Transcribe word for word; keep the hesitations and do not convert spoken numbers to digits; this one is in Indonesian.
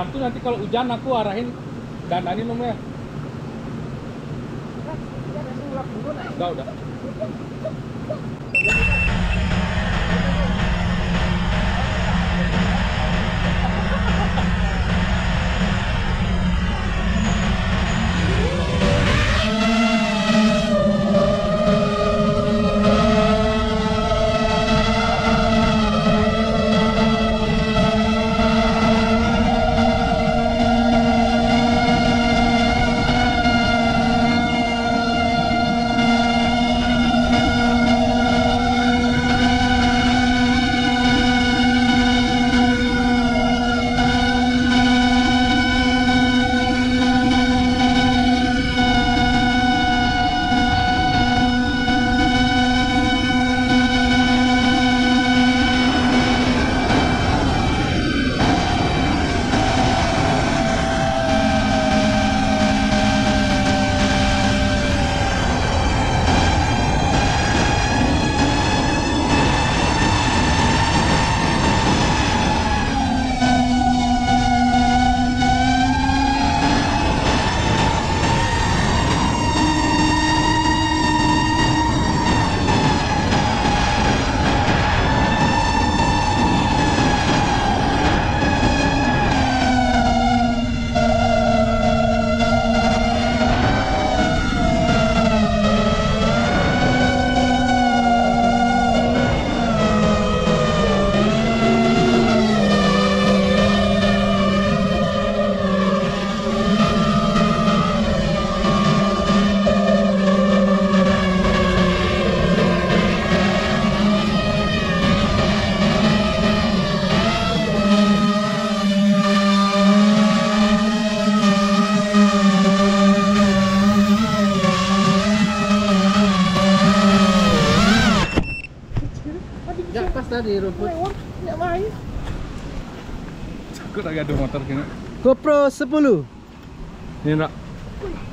bantu nanti kalau hujan aku arahin dandanin om ya. Udah, udah. Ya pas tadi rumput. Ya main. Aku tak ada motor kini. GoPro sepuluh. Ini nak.